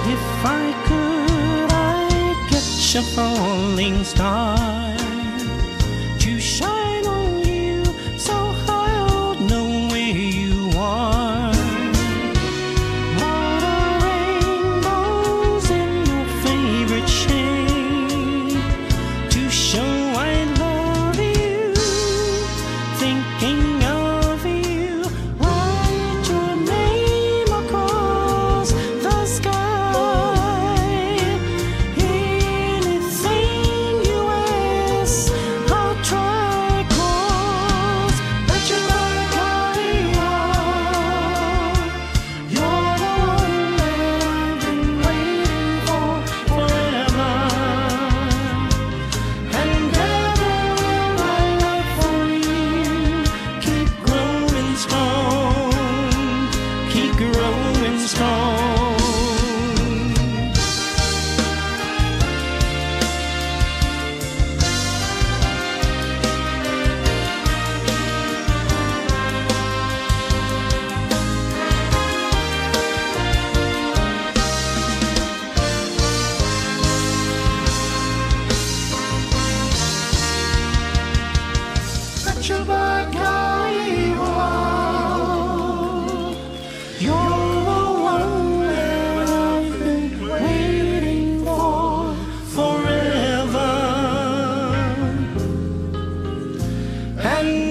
If I could, I'd catch a falling star to shine on you so I'll know where you are. What a rainbows in your favorite shade to show I love you, thinking of you. Write your name across the sky. Anything you ask, I'll try, 'cause bet you like I are. You're the one that I've been waiting for forever. And ever will my love for you keep growing strong, keep growing strong. Bet you like I are. You're the one that I've been waiting for forever. And